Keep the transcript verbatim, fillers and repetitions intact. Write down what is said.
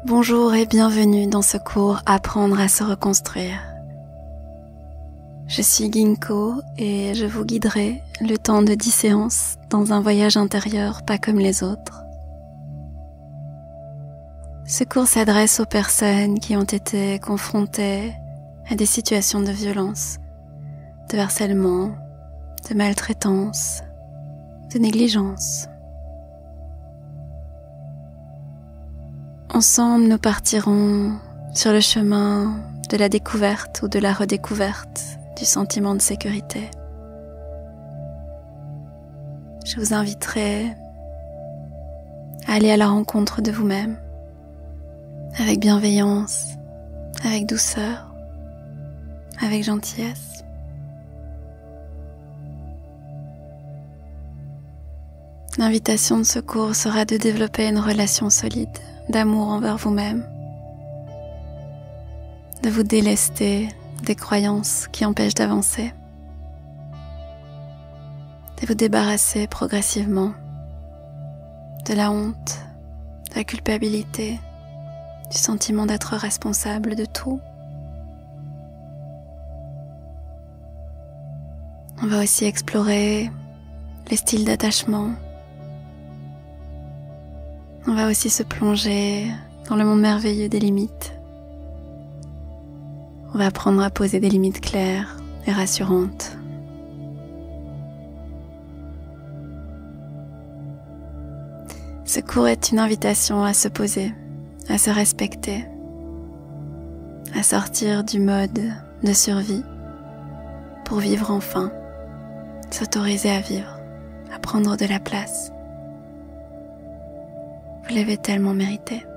Bonjour et bienvenue dans ce cours Apprendre à se reconstruire. Je suis Ginkgo et je vous guiderai le temps de dix séances dans un voyage intérieur pas comme les autres. Ce cours s'adresse aux personnes qui ont été confrontées à des situations de violence, de harcèlement, de maltraitance, de négligence. Ensemble, nous partirons sur le chemin de la découverte ou de la redécouverte du sentiment de sécurité. Je vous inviterai à aller à la rencontre de vous-même, avec bienveillance, avec douceur, avec gentillesse. L'invitation de ce cours sera de développer une relation solide d'amour envers vous-même, de vous délester des croyances qui empêchent d'avancer, de vous débarrasser progressivement de la honte, de la culpabilité, du sentiment d'être responsable de tout. On va aussi explorer les styles d'attachement. On va aussi se plonger dans le monde merveilleux des limites. On va apprendre à poser des limites claires et rassurantes. Ce cours est une invitation à se poser, à se respecter, à sortir du mode de survie pour vivre enfin, s'autoriser à vivre, à prendre de la place. Vous l'avez tellement mérité.